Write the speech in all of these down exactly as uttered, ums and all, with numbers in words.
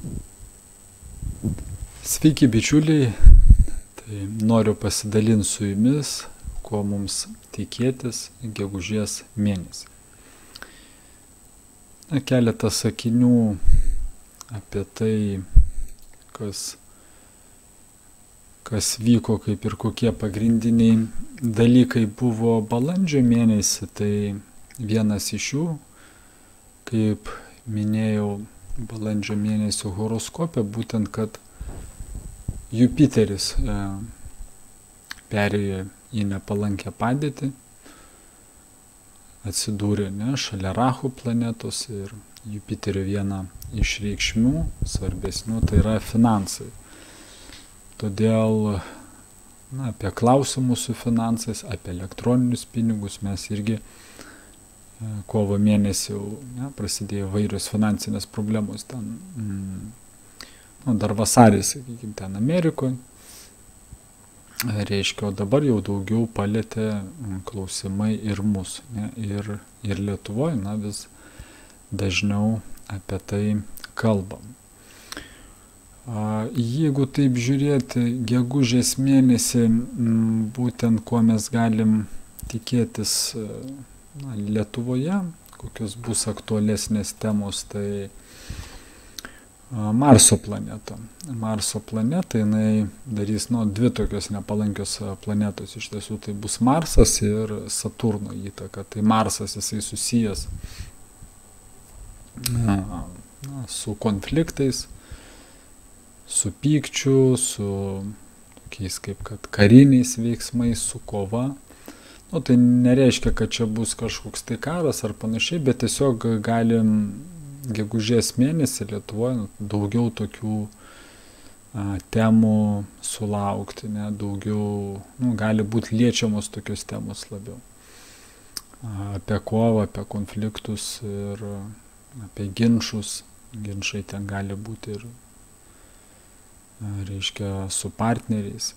Sveiki bičiuliai, tai noriu pasidalinti su jumis, ko mums tikėtis gegužės mėnesį. Na, keletą sakinių apie tai, kas, kas vyko, kaip ir kokie pagrindiniai dalykai buvo balandžio mėnesį. Tai vienas iš jų, kaip minėjau balandžio mėnesio horoskope, būtent, kad Jupiteris e, perėjo į nepalankę padėtį, atsidūrė ne, šalia Rahu planetos, ir Jupiterio viena iš reikšmių svarbesnių tai yra finansai. Todėl na, apie klausimus su finansais, apie elektroninius pinigus mes irgi e, kovo mėnesį ne, prasidėjo vairios finansinės problemos ten. Mm, Nu, dar vasarį, sakykime, ten Amerikoje, reiškia, o dabar jau daugiau palėtė klausimai ir mus, ne, ir, ir Lietuvoje, na, vis dažniau apie tai kalbam. A, jeigu taip žiūrėti, gegužės mėnesį, m, būtent ko mes galim tikėtis na, Lietuvoje, kokios bus aktualesnės temos, tai Marso planeta. Marso planeta, jinai darys nu, dvi tokios nepalankios planetos. Iš tiesų tai bus Marsas ir Saturno įtaka. Tai Marsas jisai susijęs na, na, su konfliktais, su pykčiu, su tokiais kaip kad kariniais veiksmais, su kova. Nu, tai nereiškia, kad čia bus kažkoks tai karas ar panašiai, bet tiesiog galim gegužės mėnesį Lietuvoje nu, daugiau tokių a, temų sulaukti, ne, daugiau, nu, gali būti liečiamos tokios temos labiau. A, apie kovą, apie konfliktus ir apie ginčus. Ginčai ten gali būti ir, a, reiškia, su partneriais.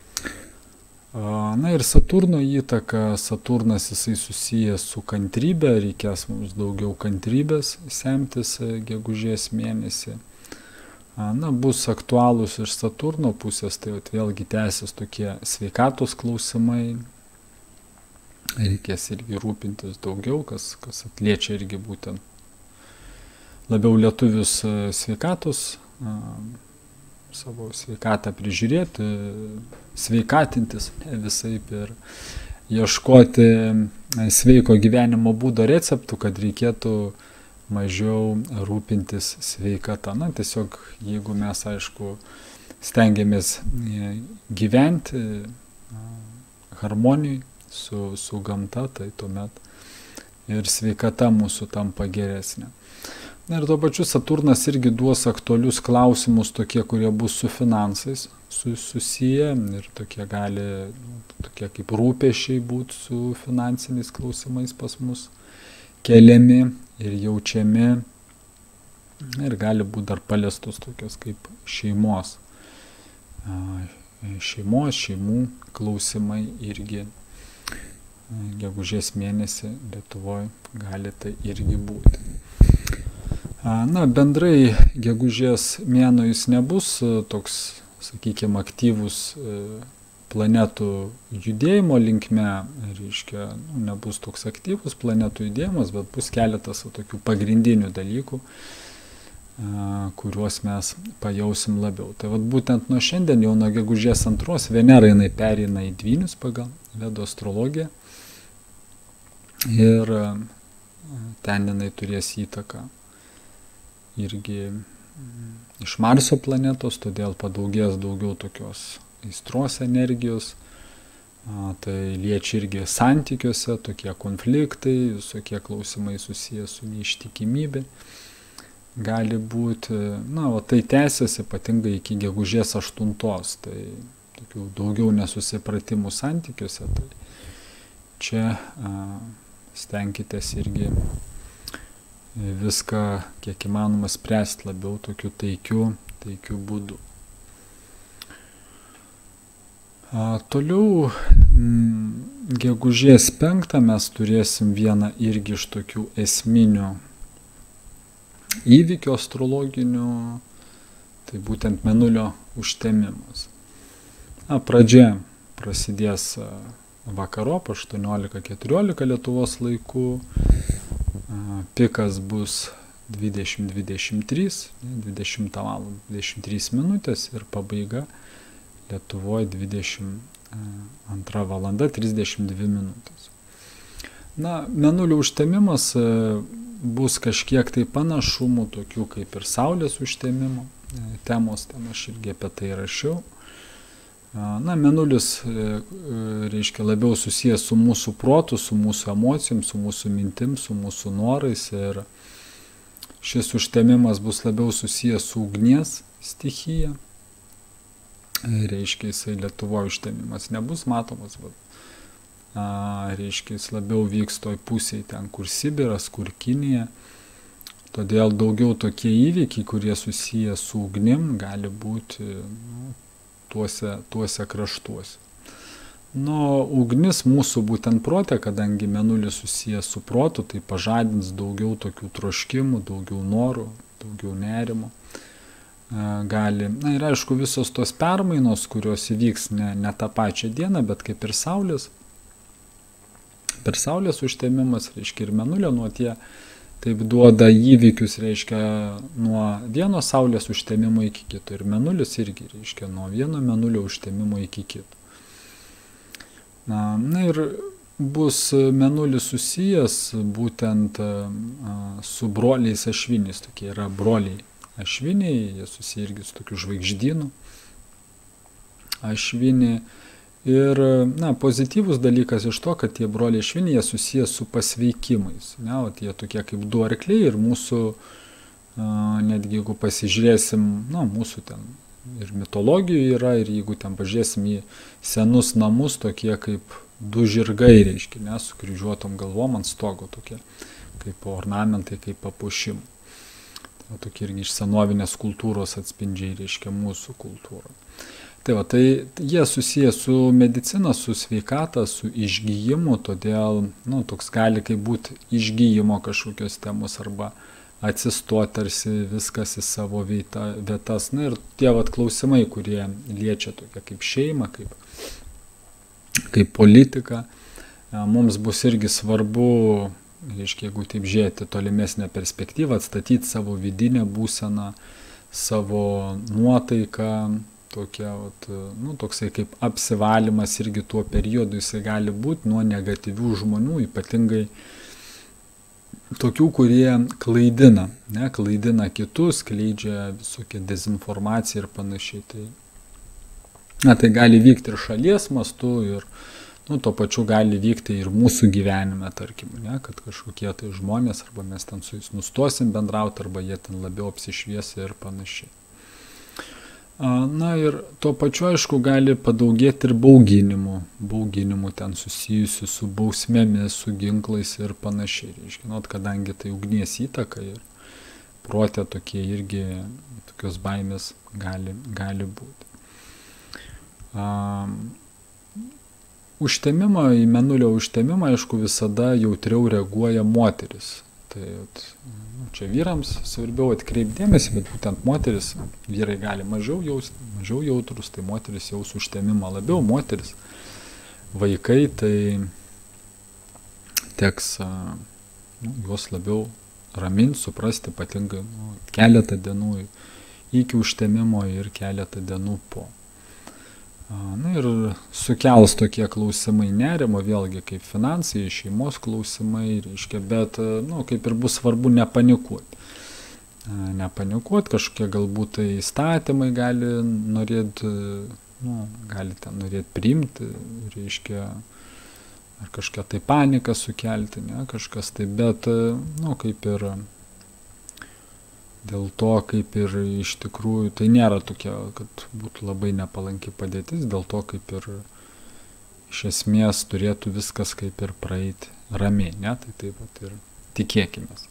Na ir Saturno įtaka, Saturnas jisai susijęs su kantrybė, reikės mums daugiau kantrybės semtis gegužės mėnesį. Na, bus aktualūs iš Saturno pusės, tai vėlgi tęsis tokie sveikatos klausimai, reikės irgi rūpintis daugiau, kas, kas atliečia irgi būtent labiau lietuvius sveikatos, savo sveikatą prižiūrėti, sveikatintis visaip ir ieškoti sveiko gyvenimo būdo receptų, kad reikėtų mažiau rūpintis sveikata. Na, tiesiog jeigu mes, aišku, stengiamės gyventi harmonijai su, su gamta, tai tuomet ir sveikata mūsų tampa geresnė. Na ir tuo pačiu Saturnas irgi duos aktualius klausimus, tokie, kurie bus su finansais su, susiję ir tokie gali, nu, tokie kaip rūpesčiai būti su finansiniais klausimais pas mus keliami ir jaučiami. Ir gali būti dar paliestos tokios kaip šeimos, šeimos, šeimų klausimai irgi gegužės mėnesį Lietuvoje gali tai irgi būti. Na, bendrai gegužės mėnuo jis nebus toks, sakykime, aktyvus planetų judėjimo linkme, reiškia, nu, nebus toks aktyvus planetų judėjimas, bet bus keletas tokių pagrindinių dalykų, kuriuos mes pajausim labiau. Tai vat būtent nuo šiandien, jau nuo gegužės antros, Venera jinai pereina į dvynius pagal Vedų astrologiją ir ten jinai turės įtaką irgi iš Marso planetos, todėl padaugės daugiau tokios aistros energijos, a, tai liečia irgi santykiuose, tokie konfliktai, visokie klausimai susiję su neištikimybė gali būti, na, o tai tęsiasi ypatingai iki gegužės aštuntos, tai tokių daugiau nesusipratimų santykiuose, tai čia a, stenkitės irgi viską, kiek įmanoma, spręsti labiau tokiu taikiu, taikiu būdu. A, toliau, m, gegužės penktą mes turėsim vieną irgi iš tokių esminių įvykių astrologinių, Tai būtent mėnulio užtemimas. Na, pradžia prasidės vakarop aštuoniolika keturiolika Lietuvos laiku, pikas bus dvidešimt dvidešimt trys, dvidešimtą valandą dvidešimt trys minutės ir pabaiga Lietuvoje dvidešimt antra valanda trisdešimt dvi minutės. Na, mėnulio užtemimas bus kažkiek tai panašumų, tokių kaip ir Saulės užtemimo temos, ten aš irgi apie tai rašiau. Na, mėnulis, reiškia, labiau susijęs su mūsų protu, su mūsų emocijom, su mūsų mintim, su mūsų norais ir šis užtemimas bus labiau susijęs su ugnies stichija. Reiškia, jisai Lietuvoje užtemimas nebus matomas, bet a, reiškia, jis labiau vyks toj pusėje ten, kur Sibiras, kur Kinija. Todėl daugiau tokie įvykiai, kurie susiję su ugnim, gali būti nu, tuose, tuose kraštuose. Nu, ugnis mūsų būtent prote, kadangi mėnulis susijęs su protu, tai pažadins daugiau tokių troškimų, daugiau norų, daugiau nerimo. Gali, na ir aišku, visos tos permainos, kurios įvyks ne, ne tą pačią dieną, bet kaip ir Saulės. Per Saulės užtemimas, reiškia, ir mėnulio nuo tie, taip duoda įvykius, reiškia, nuo vieno Saulės užtemimo iki kito. Ir mėnulis irgi, reiškia, nuo vieno mėnulio užtemimo iki kito. Na, na ir bus mėnulis susijęs būtent a, su broliais ašviniais, tokie yra broliai ašviniai, jie susiję irgi su tokiu žvaigždynu ašviniai. Ir, na, pozityvus dalykas iš to, kad tie broliai ašviniai, jie susiję su pasveikimais, ne, o tie tokie kaip du arkliai ir mūsų, a, netgi jeigu pasižiūrėsim, na, mūsų ten ir mitologijų yra, ir jeigu ten pažiūrėsim į senus namus, tokie kaip du žirgai, reiškia, ne, su kryžiuotom galvom ant stogo, tokie kaip ornamentai, kaip papuošimai. Tai tokie irgi iš senovinės kultūros atspindžiai, reiškia, mūsų kultūrą. Tai va, tai jie susiję su medicina, su sveikata, su išgyjimu, todėl, nu, toks gali kaip būti išgyjimo kažkokios temos arba atsistoti tarsi viskas į savo vietą, vietas. Na ir tie vat klausimai, kurie liečia tokia kaip šeima, kaip, kaip politika, mums bus irgi svarbu, reiškia, jeigu taip žiūrėti tolimesnę perspektyvą, atstatyti savo vidinę būseną, savo nuotaiką, tokia, vat, nu, toksai kaip apsivalymas irgi tuo periodu jisai gali būti nuo negatyvių žmonių, ypatingai tokių, kurie klaidina, ne, klaidina kitus, skleidžia visokią dezinformaciją ir panašiai. Tai, na, tai gali vykti ir šalies mastu, ir nu, to pačiu gali vykti ir mūsų gyvenime, tarkim, ne, kad kažkokie tai žmonės, arba mes ten su jais nustosim bendrauti, arba jie ten labiau apsišviesia ir panašiai. Na ir tuo pačiu, aišku, gali padaugėti ir bauginimų, bauginimų ten susijusių su bausmėmis, su ginklais ir panašiai. Reiškia, nu, kadangi tai ugnies įtaka ir prote tokie irgi tokios baimės gali, gali būti. Um, užtemimą, į mėnulio užtemimą, aišku, visada jautriau reaguoja moteris. Tai čia vyrams svarbiau atkreipdėmėsi, bet būtent moteris, vyrai gali mažiau jausti, mažiau jautrus, tai moteris jaus užtemimą labiau, moteris, vaikai, tai teks nu, juos labiau raminti, suprasti, ypatingai nu, keletą dienų iki užtemimo ir keletą dienų po. Na ir sukels tokie klausimai nerimo, vėlgi kaip finansai, šeimos klausimai, reiškia, bet, nu, kaip ir bus svarbu nepanikuoti. Nepanikuoti, kažkokie galbūt tai įstatymai gali norėti, nu, gali ten norėti priimti, reiškia, ar kažkokią tai paniką sukelti, ne, kažkas tai, bet, nu, kaip ir dėl to, kaip ir iš tikrųjų, tai nėra tokia, kad būtų labai nepalanki padėtis, dėl to, kaip ir iš esmės turėtų viskas kaip ir praeiti ramiai, ne, tai taip pat ir tikėkimės.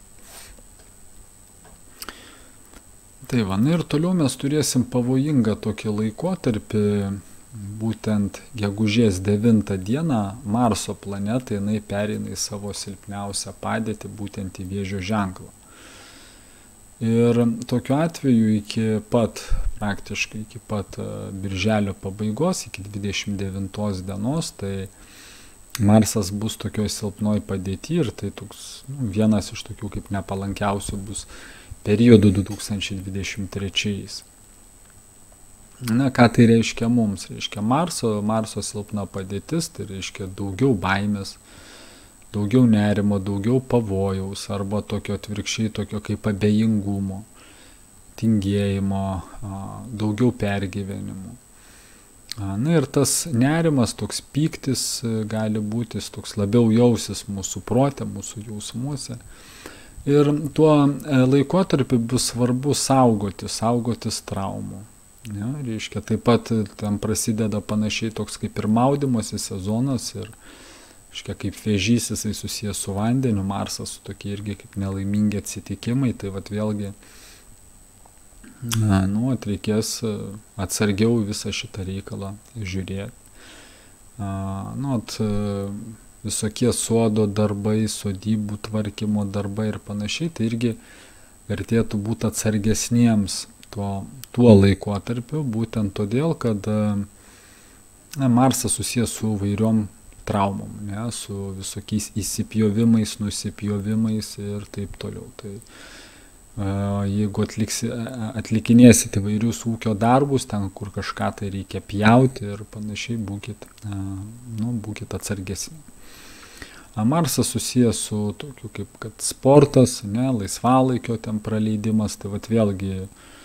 Tai va, na ir toliau mes turėsim pavojingą tokį laikotarpį, būtent gegužės devintą dieną Marso planeta, jinai pereina į savo silpniausią padėtį, būtent į Vėžio ženklą. Ir tokiu atveju iki pat praktiškai iki pat birželio pabaigos, iki dvidešimt devintos dienos, tai Marsas bus tokioj silpnoj padėty ir tai toks, nu, vienas iš tokių kaip nepalankiausių bus periodų du tūkstančiai dvidešimt trečiais. Na, ką tai reiškia mums? Reiškia Marso, Marso silpna padėtis, tai reiškia daugiau baimės, daugiau nerimo, daugiau pavojaus arba tokio atvirkščiai, tokio kaip abejingumo, tingėjimo, daugiau pergyvenimų. Na ir tas nerimas, toks pyktis gali būti, toks labiau jausis mūsų prote, mūsų jausmuose. Ir tuo laikotarpiu bus svarbu saugoti, saugotis traumų. Ja, reiškia, taip pat ten prasideda panašiai toks kaip ir maudymosi sezonas ir, reiškia, kaip vėžys jisai susijęs su vandeniu, Marsas su tokie irgi kaip nelaimingi atsitikimai, tai vat vėlgi Na, nu, reikės atsargiau visą šitą reikalą žiūrėti. Nu, at, visokie sodo darbai, sodybų tvarkymo darbai ir panašiai, tai irgi vertėtų būti atsargesniems tuo, tuo laikotarpiu, būtent todėl, kad na, Marsas susijęs su vairiom traumom, ne, su visokiais įsipjovimais, nusipjovimais ir taip toliau. Tai jeigu atliksi, atlikinėsit įvairius ūkio darbus, ten, kur kažką tai reikia pjauti ir panašiai, būkit, nu, būkit atsargesni. Marsas susijęs su tokiu kaip kad sportas, ne, laisvalaikio ten praleidimas, tai vat vėlgi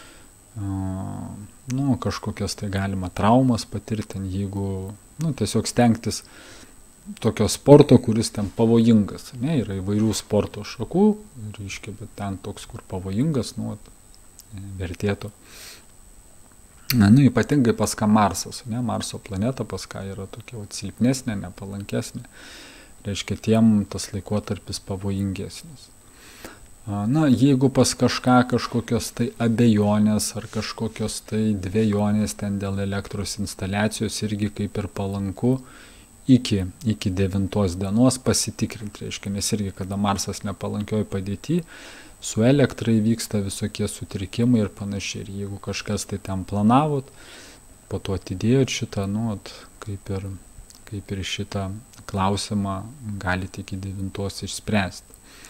nu, kažkokias tai galima traumas patirti, jeigu nu, tiesiog stengtis tokio sporto, kuris ten pavojingas, ne, yra įvairių sporto šakų, reiškia, bet ten toks, kur pavojingas, nu, vertėtų. Na, nu, ypatingai pas ką Marsas, ne, Marso planeta pas ką yra tokia vat, silpnesnė, nepalankesnė, reiškia, tiem tas laikotarpis pavojingesnis. Na, jeigu pas kažką kažkokios tai abejonės ar kažkokios tai dvejonės ten dėl elektros instaliacijos irgi kaip ir palanku, Iki, iki devintos dienos pasitikrinti, reiškia, nes irgi, kada Marsas nepalankioj padėty, su elektrai vyksta visokie sutrikimai ir panašiai. Ir jeigu kažkas tai ten planavot, po to atidėjot šitą, nu, kaip ir, kaip ir šitą klausimą galite iki devintos išspręsti.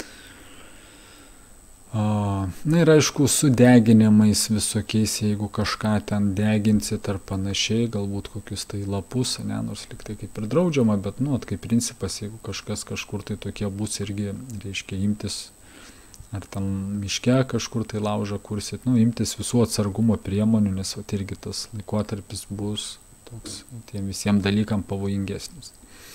Na ir aišku, su deginimais visokiais, jeigu kažką ten deginsit ar panašiai, galbūt kokius tai lapus, ne, nors liktai kaip ir draudžiama, bet, nu, kaip principas, jeigu kažkas kažkur tai tokie bus irgi, reiškia, imtis, ar ten miške kažkur tai laužą kursit, nu, imtis visų atsargumo priemonių, nes vat irgi tas laikotarpis bus toks tiem visiems dalykam pavojingesnis.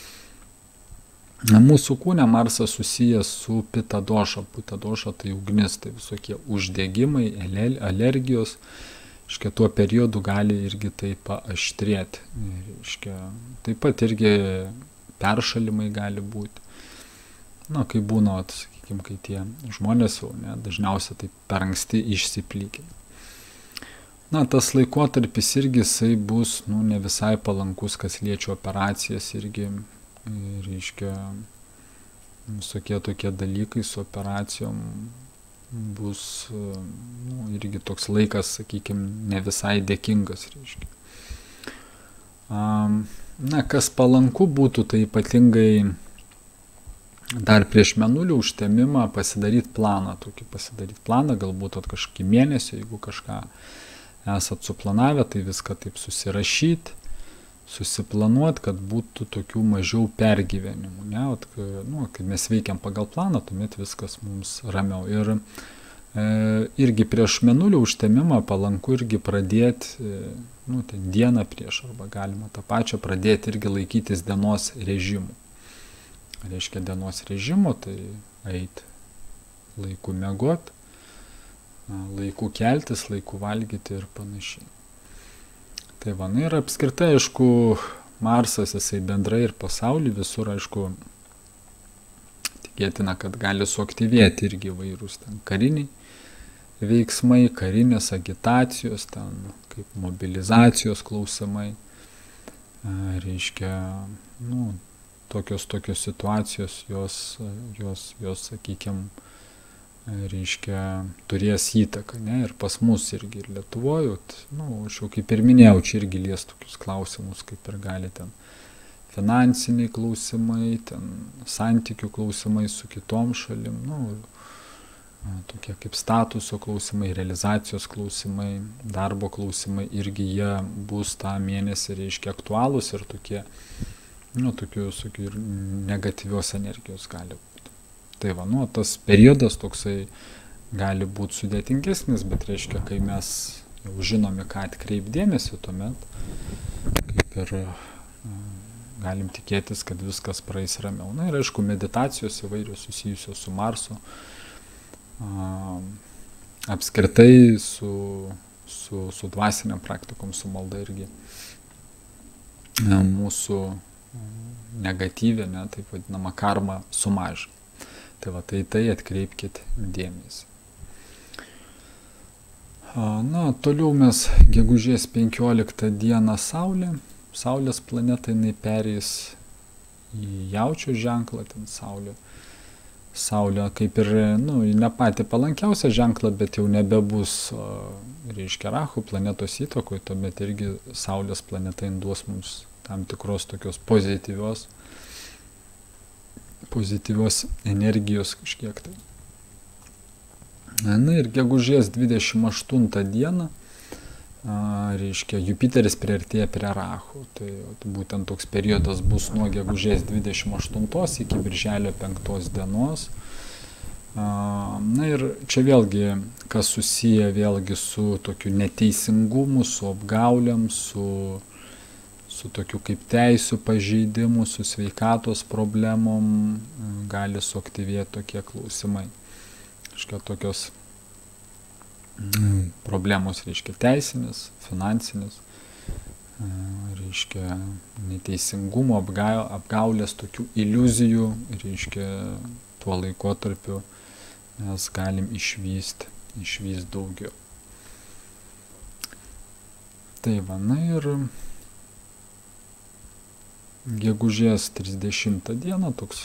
Mūsų kūne Marsas susijęs su pita doša. Pita doša tai ugnis, tai visokie uždegimai, alergijos. Iškia, tuo periodu gali irgi tai paaštrėti. Iškia, taip pat irgi peršalimai gali būti. Na, kai būna, sakykime, kai tie žmonės jau, ne, dažniausiai taip per anksti išsiplykia. Na, tas laikotarpis irgi jisai bus, nu, ne visai palankus, kas liečia operacijas irgi. Reiškia, visokie tokie dalykai su operacijom bus, nu, irgi toks laikas, sakykime, ne visai dėkingas, reiškia. Na, kas palanku būtų, tai ypatingai dar prieš mėnulio užtemimą pasidaryti planą, tokį pasidaryti planą, galbūt at kažkokį mėnesį, jeigu kažką esat suplanavę, tai viską taip susirašyti, susiplanuoti, kad būtų tokių mažiau pergyvenimų, ne, at, nu, kai mes veikiam pagal planą, tuomet viskas mums ramiau. Ir e, irgi prieš mėnulio užtemimą palanku irgi pradėti, e, nu, ten dieną prieš, arba galima tą pačią pradėti irgi laikytis dienos režimų. Reiškia dienos režimo, tai eiti laiku miegot, laiku keltis, laiku valgyti ir panašiai. Tai va, ir apskritai, aišku, Marsas, jisai bendrai ir pasaulį visur, aišku, tikėtina, kad gali suaktyvėti irgi vairūs ten kariniai veiksmai, karinės agitacijos, ten kaip mobilizacijos klausimai, reiškia, nu, tokios, tokios situacijos, jos, jos, jos, sakykime, reiškia, turės įtaką, ne, ir pas mus irgi, ir Lietuvoje, nu, aš jau kaip ir minėjau, čia irgi lies tokius klausimus, kaip ir gali ten finansiniai klausimai, ten santykių klausimai su kitom šalim, nu, tokie kaip statuso klausimai, realizacijos klausimai, darbo klausimai, irgi jie bus tą mėnesį, reiškia, aktualūs ir tokie, nu, tokių, tokių ir negatyvios energijos gali būti. Tai va, nu, tas periodas toksai gali būti sudėtingesnis, bet reiškia, kai mes jau žinome, ką atkreipdėmėsi, tuomet kaip ir galim tikėtis, kad viskas praeis ramiau. Na ir aišku, meditacijos įvairios susijusios su Marsu, apskritai su, su, su dvasiniam praktikom, su malda irgi mūsų negatyvė, ne, taip vadinama karma sumažina. Tai va, tai tai atkreipkite dėmesį. Na, toliau mes gegužės penkioliktą dieną Saulė. Saulės planeta, jinai pereis į Jaučio ženklą, ten Saulė. Saulė kaip ir, nu, ne pati palankiausia ženklą, bet jau nebebus, reiškia, Rahu planetos įtakoje, tuomet irgi Saulės planeta duos mums tam tikros tokios pozityvios, pozityvios energijos kažkiek tai. Na ir gegužės dvidešimt aštuntą dieną, reiškia, Jupiteris priartėja prie Rahu. Tai būtent toks periodas bus nuo gegužės dvidešimt aštuntos iki birželio penktos dienos. Na ir čia vėlgi, kas susiję vėlgi su tokiu neteisingumu, su apgaulėm, su, su tokiu kaip teisių pažeidimu, su sveikatos problemom, gali suaktyvėti tokie klausimai. Reiškia, tokios problemos, reiškia, teisinės, finansinės, reiškia, neteisingumo, apgaulės, tokių iliuzijų, reiškia, tuo laikotarpiu mes galim išvysti, išvysti daugiau. Tai va, na ir gegužės trisdešimtą dieną toks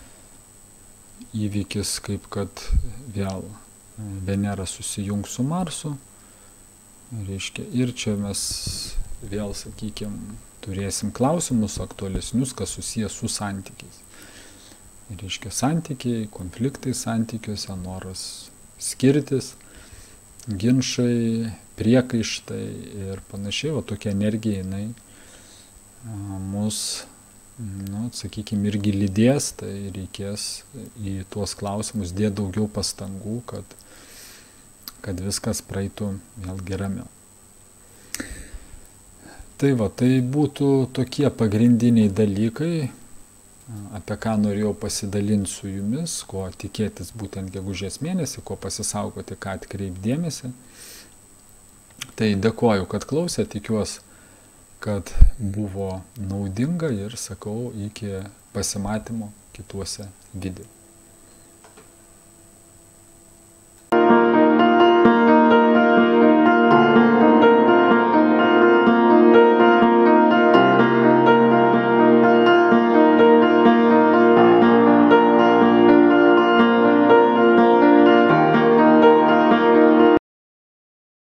įvykis, kaip kad vėl Venera susijungs su Marsu, reiškia, ir čia mes vėl, sakykime, turėsim klausimus aktualesnius, kas susijęs su santykiais. Reiškia, santykiai, konfliktai santykiuose, noras skirtis, ginčai, priekaištai ir panašiai, o tokia energija, jinai mus, nu, sakykime, irgi lydės, tai reikės į tuos klausimus dėti daugiau pastangų, kad kad viskas praeitų vėlgi ramiau. Tai va, tai būtų tokie pagrindiniai dalykai, apie ką norėjau pasidalinti su jumis, ko tikėtis būtent gegužės mėnesį, ko pasisaugoti, ką atkreipdėmėsi. Tai dėkoju, kad klausė, tikiuosi, kad buvo naudinga ir sakau iki pasimatymo kituose video.